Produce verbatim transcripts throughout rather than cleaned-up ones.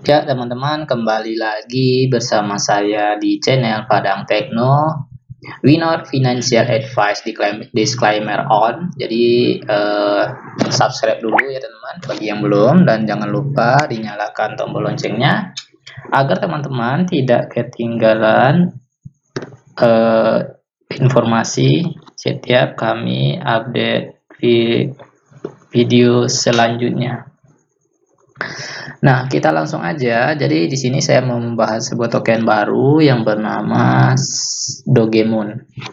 Ya, teman-teman, kembali lagi bersama saya di channel Padang Tekno. We not financial advice disclaimer on. Jadi, eh, subscribe dulu ya teman-teman bagi yang belum, dan jangan lupa dinyalakan tombol loncengnya agar teman-teman tidak ketinggalan eh, informasi setiap kami update video selanjutnya. Nah, kita langsung aja. Jadi di sini saya mau membahas sebuah token baru yang bernama Dogemon.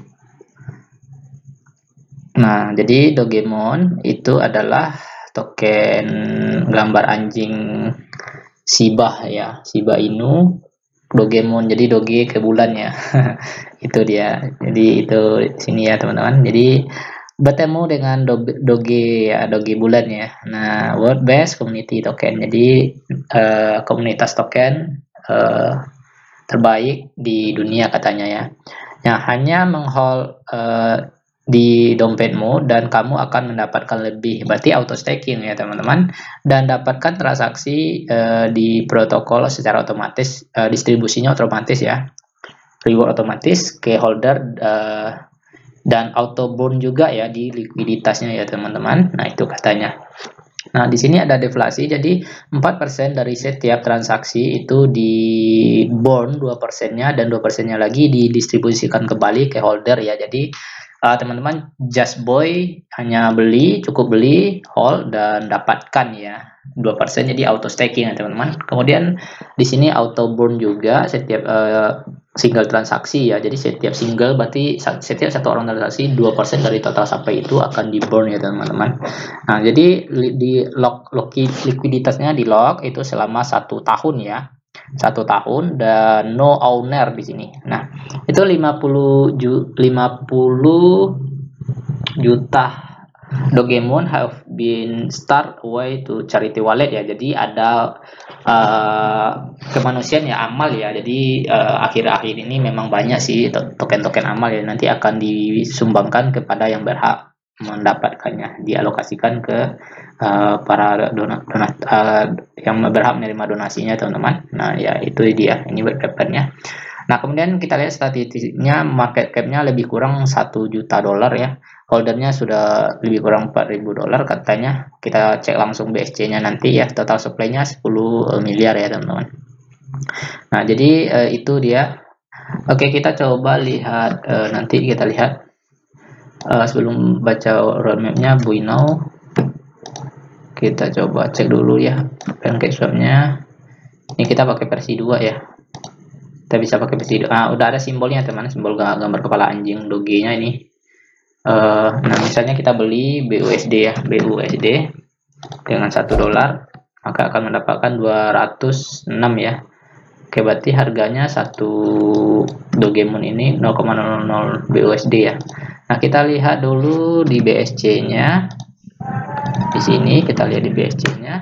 Nah, jadi Dogemon itu adalah token gambar anjing Shiba ya, Shiba Inu Dogemon. Jadi doge ke bulan ya. Itu dia. Jadi itu di sini ya, teman-teman. Jadi bertemu dengan doge ya, doge bulan ya. Nah, world best community token, jadi uh, komunitas token uh, terbaik di dunia katanya ya. Nah, hanya menghold uh, di dompetmu dan kamu akan mendapatkan lebih, berarti auto staking ya teman-teman, dan dapatkan transaksi uh, di protokol secara otomatis, uh, distribusinya otomatis ya, reward otomatis ke holder, uh, dan auto burn juga ya di likuiditasnya ya teman-teman. Nah, itu katanya. Nah, di sini ada deflasi, jadi empat persen dari setiap transaksi itu di burn dua persen-nya, dan dua persen-nya lagi didistribusikan kembali ke holder ya. Jadi teman-teman, uh, just boy hanya beli, cukup beli, hold, dan dapatkan ya dua persen, jadi auto staking ya teman-teman. Kemudian di sini auto burn juga setiap uh, single transaksi ya. Jadi setiap single berarti setiap satu orang transaksi dua persen dari total sampai itu akan di burn ya teman-teman. Nah, jadi di lock, lock likuiditasnya di lock itu selama satu tahun ya. Satu tahun, dan no owner di sini. Nah, itu lima puluh juta Dogemon have been start away to charity wallet ya. Jadi ada uh, kemanusiaan ya, amal ya. Jadi akhir-akhir uh, ini memang banyak sih token-token amal ya, nanti akan disumbangkan kepada yang berhak mendapatkannya, dialokasikan ke uh, para donat donat uh, yang berhak menerima donasinya teman-teman. Nah ya, itu dia, ini white papernya. Nah, kemudian kita lihat statistiknya, market cap-nya lebih kurang satu juta dolar ya, holdernya sudah lebih kurang empat ribu dolar katanya. Kita cek langsung B S C-nya nanti ya, total supply-nya sepuluh miliar ya teman-teman. Nah, jadi uh, itu dia. Oke, kita coba lihat, uh, nanti kita lihat uh, sebelum baca roadmap-nya buy now, kita coba cek dulu ya pancake swap-nya. Ini kita pakai versi dua ya, kita bisa pakai versi dua. Ah, udah ada simbolnya teman, simbol gambar kepala anjing doge-nya ini. Uh, nah, misalnya kita beli B U S D ya, B U S D dengan satu dolar, maka akan mendapatkan dua ratus enam ya. Oke, berarti harganya satu Dogemon ini nol koma nol nol B U S D ya. Nah, kita lihat dulu di B S C-nya. Di sini kita lihat di B S C-nya.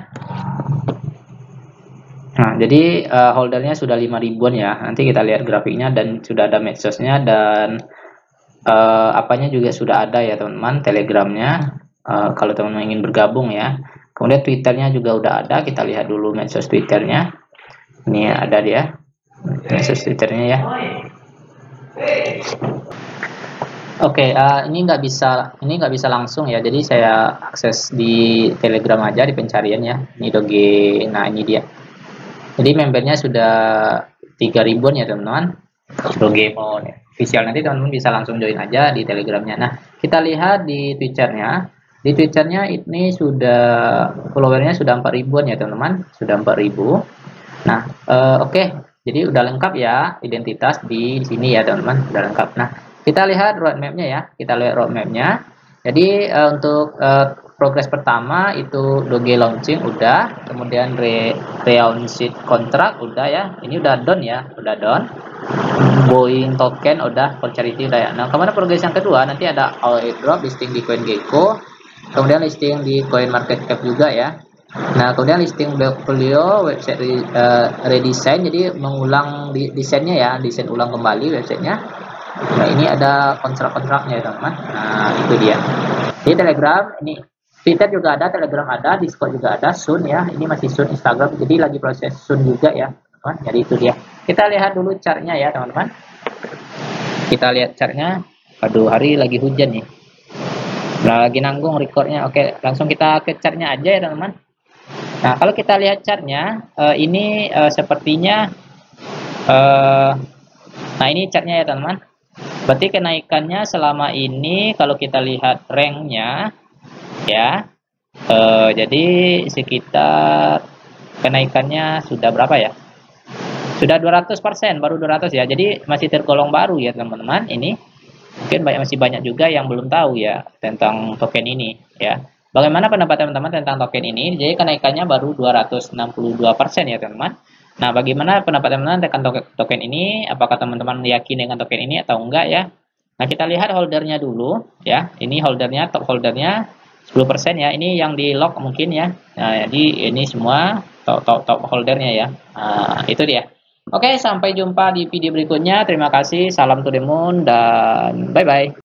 Nah, jadi uh, holdernya sudah lima ribuan ya. Nanti kita lihat grafiknya, dan sudah ada medsosnya, dan uh, apanya juga sudah ada ya teman-teman, telegramnya uh, kalau teman-teman ingin bergabung ya. Kemudian twitternya juga udah ada. Kita lihat dulu medsos twitternya. Ini ada dia, medsos twitternya ya. Oke, okay, uh, ini nggak bisa ini nggak bisa langsung ya, jadi saya akses di Telegram aja di pencarian ya. Ini doge. Nah, ini dia. Jadi membernya sudah tiga ribuan ya teman-teman. Dogemon ya. Official, nanti teman-teman bisa langsung join aja di Telegramnya. Nah, kita lihat di Twitternya. Di Twitternya ini sudah followernya sudah empat ribuan ya teman-teman, sudah empat ribu. Nah, uh, oke, okay. Jadi udah lengkap ya identitas di sini ya teman-teman, udah lengkap. Nah, kita lihat roadmapnya ya, kita lihat roadmapnya. Jadi uh, untuk uh, progres pertama itu doge launching udah, kemudian re reowned kontrak udah ya, ini udah done ya, udah done. Boeing token udah, for charity udah ya. Nah, kemana progres yang kedua? Nanti ada all airdrop, listing di CoinGecko, kemudian listing di CoinMarketCap juga ya. Nah, kemudian listing portfolio, website uh, redesign, jadi mengulang di desainnya ya, desain ulang kembali websitenya. Nah, ini ada kontrak-kontraknya ya teman-teman. Nah, itu dia. Di Telegram ini Twitter juga ada, Telegram ada, Discord juga ada, Sun ya. Ini masih Sun Instagram, jadi lagi proses Sun juga ya, teman-teman. Jadi itu dia. Kita lihat dulu chartnya ya, teman-teman. Kita lihat chartnya. Aduh, hari lagi hujan nih. Nah, lagi nanggung recordnya. Oke, langsung kita ke chartnya aja ya, teman-teman. Nah, kalau kita lihat chartnya, uh, ini uh, sepertinya, uh, nah ini chartnya ya, teman-teman. Berarti kenaikannya selama ini, kalau kita lihat ranknya, ya, uh, jadi sekitar kenaikannya sudah berapa ya? Sudah dua ratus persen, baru dua ratus ya. Jadi masih tergolong baru ya, teman-teman. Ini mungkin banyak, masih banyak juga yang belum tahu ya tentang token ini ya. Bagaimana pendapat teman-teman tentang token ini? Jadi kenaikannya baru dua ratus enam puluh dua persen ya, teman-teman. Nah, bagaimana pendapat teman-teman tentang token ini? Apakah teman-teman yakin dengan token ini atau enggak ya? Nah, kita lihat holdernya dulu ya. Ini holdernya, top holdernya sepuluh persen ya. Ini yang di lock mungkin ya. Nah, jadi ini semua top top, top holdernya ya. Nah, itu dia. Oke, sampai jumpa di video berikutnya. Terima kasih. Salam to the moon dan bye-bye.